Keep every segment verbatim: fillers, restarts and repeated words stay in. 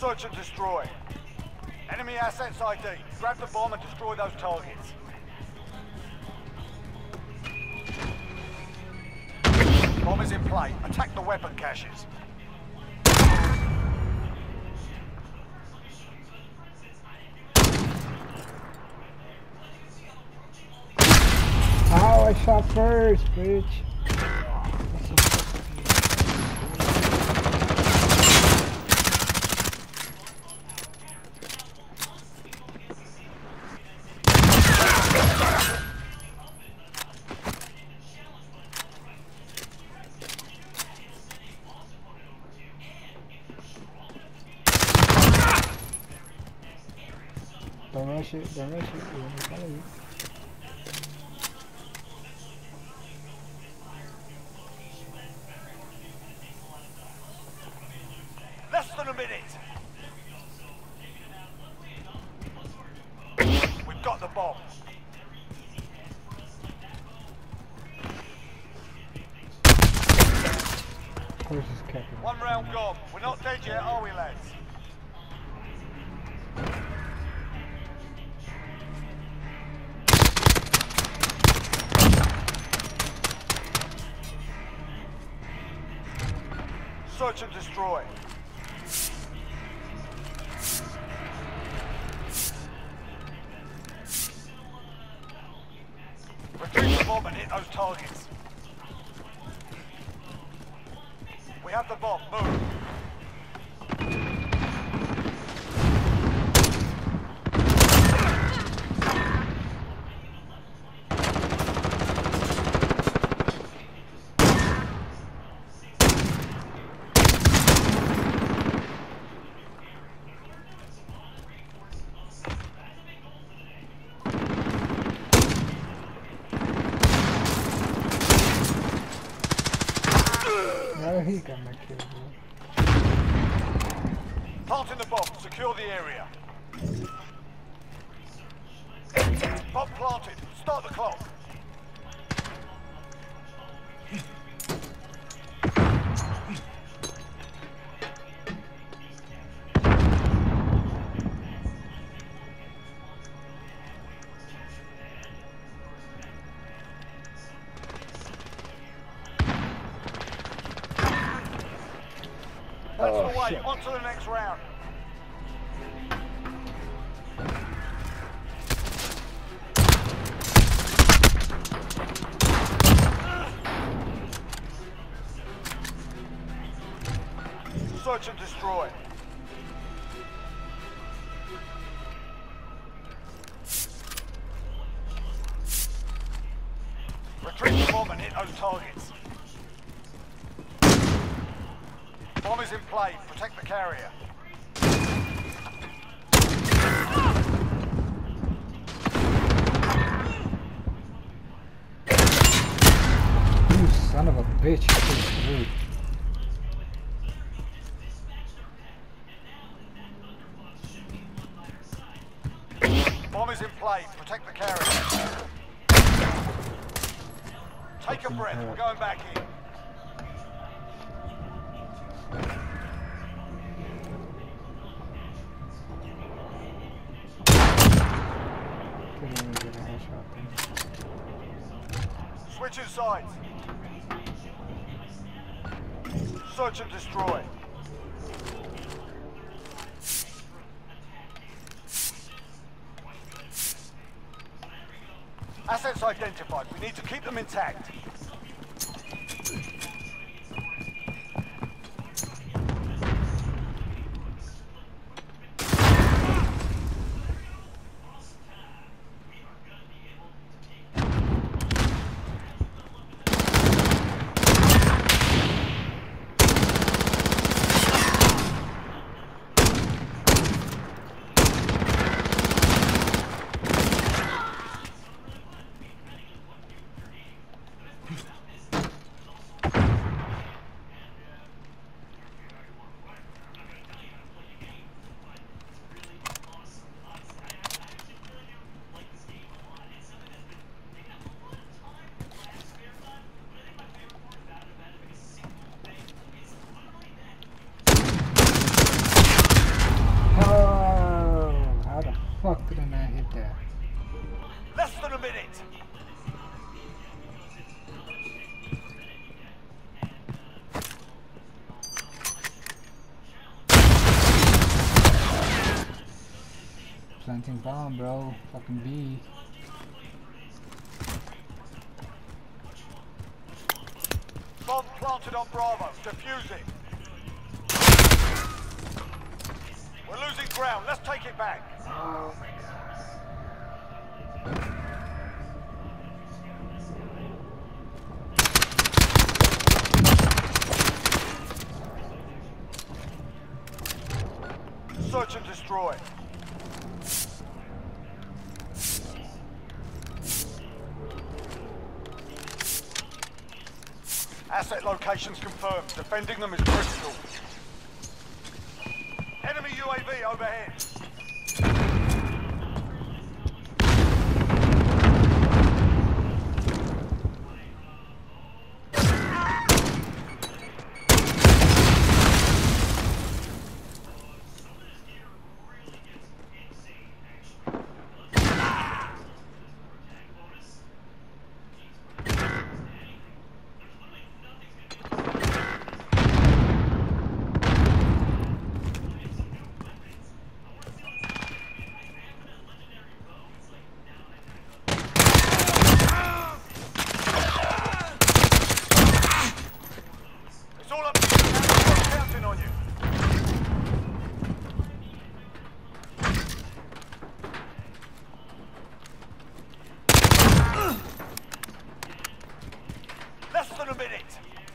Search and destroy. Enemy assets I D. Grab the bomb and destroy those targets. Bomb is in play. Attack the weapon caches. Ow, I shot first, bitch. Don't rush it, don't rush it, we're gonna follow you. Less than a minute. We've got the bomb. Of course it's Captain. One round gone. We're not dead yet, are we, lads? Search and destroy. Retrieve the bomb and hit those targets. We have the bomb. Move. Now he got my kill, bro. Planting the bomb. Secure the area. Bomb planted. Start the clock. That's Oh, the way. shit. On to the next round. Search and destroy. Retrieve the bomb and hit those targets. Bomb is in play. Protect the carrier. You son of a bitch, you so rude. Bomb is in play. Protect the carrier. Take a breath. We're going back in. Couldn't even get a headshot thing. Switching sides. Search and destroy. Assets identified. We need to keep them intact. than a minute. Planting bomb, bro. Fucking B. Bomb planted on Bravo. Defuse it. We're losing ground. Let's take it back. Oh my God. Search and destroy. Asset locations confirmed. Defending them is critical. Enemy U A V overhead. Less than a minute.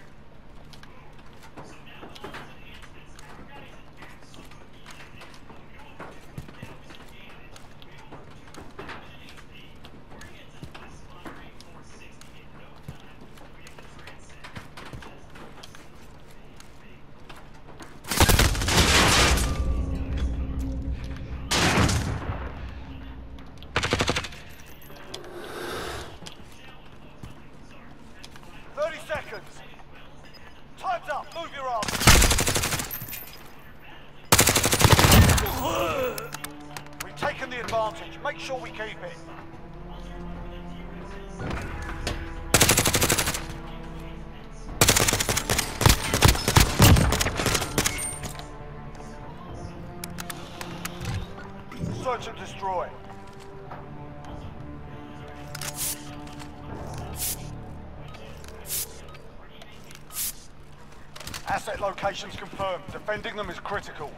thirty seconds. Time's up. Move your arms. We've taken the advantage. Make sure we keep it. Search and destroy. Asset locations confirmed. Defending them is critical.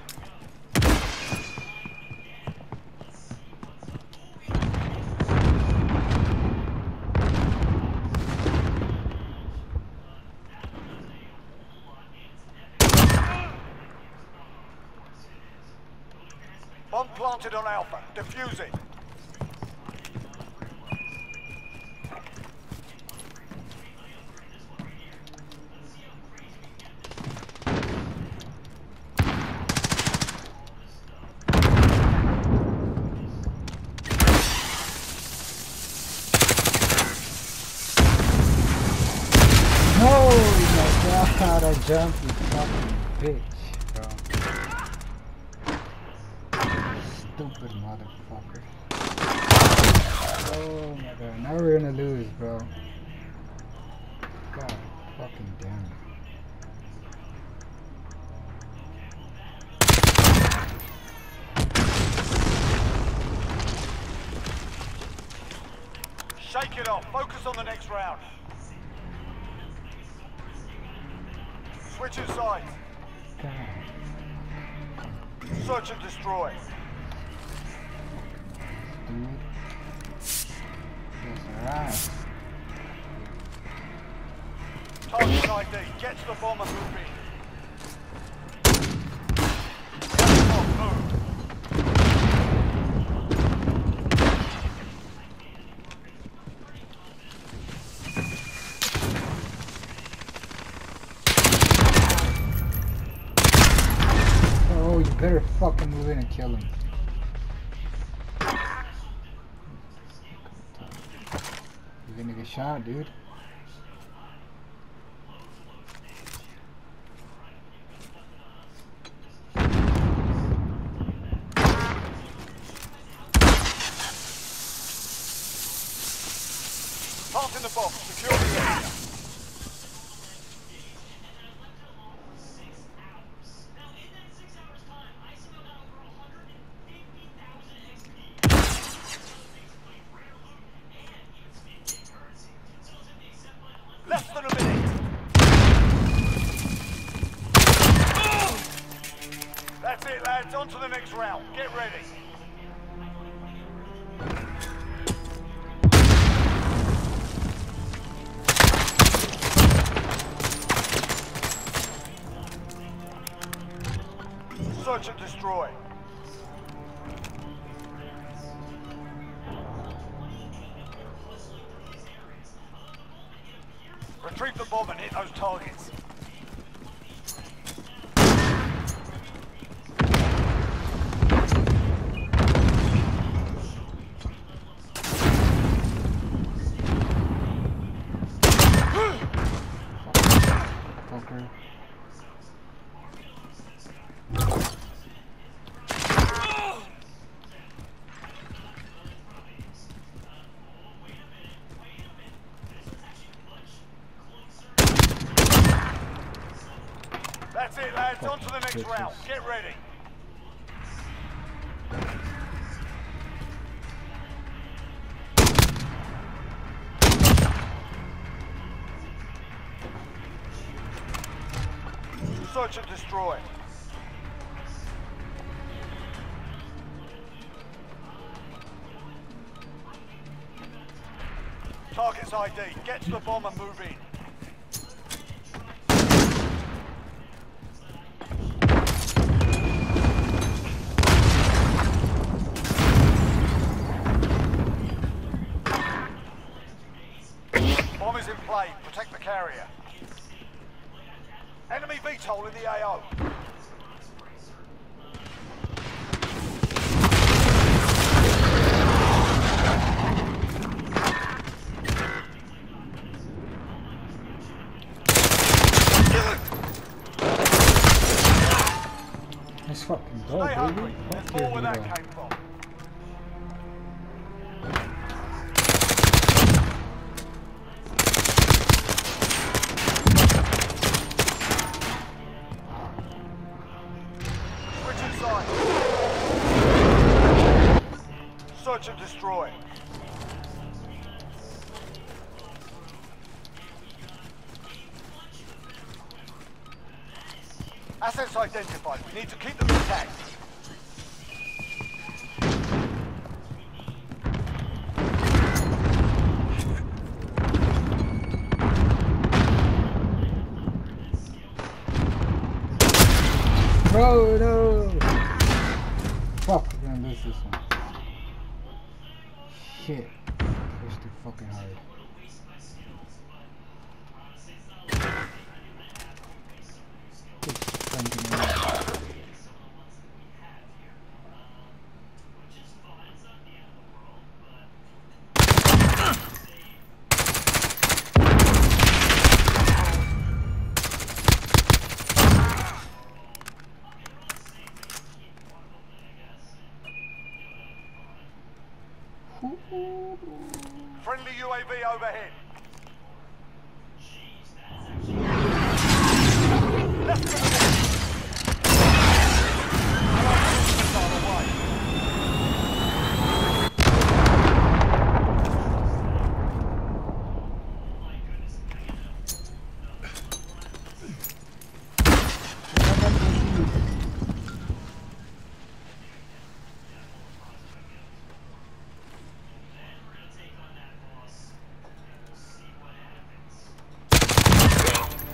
Bomb planted on Alpha. Defuse it. God, I jumped, you fucking bitch, bro. Stupid motherfucker. Oh my god, now we're gonna lose, bro. God fucking damn it. Shake it off. Focus on the next round. Switching sides. Search and destroy. Dude. That's alright. Target I D. Get to the bomb and move in. Get off, move. You better fucking move in and kill him. You're gonna get shot, dude. planting the bomb. Secure the area. Less than a minute. That's it, lads. On to the next round. Get ready. Search and destroy. Retrieve the bomb and hit those targets. Fucker. That's it, lads. On to the next round. Get ready. Search and destroy. Target's I D. Get to the bomb and move in. Bomb is in play. Protect the carrier. Enemy V TOL in the A O. Let's fucking go, Stay baby. hungry. There's Fuck more where your that hero. came from. Switch inside. Search and destroy. Assets identified. We need to keep them intact. Bro, no! Fuck, we're gonna lose this one. Shit. Push too fucking hard. Just thinking about it. Friendly U A V overhead. Left to the left. Missile away.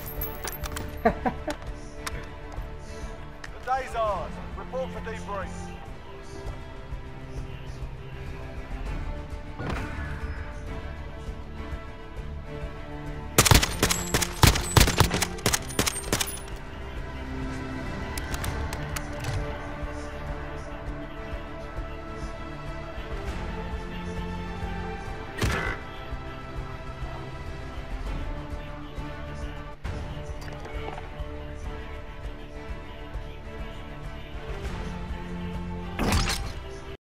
The day's ours. Report for debrief.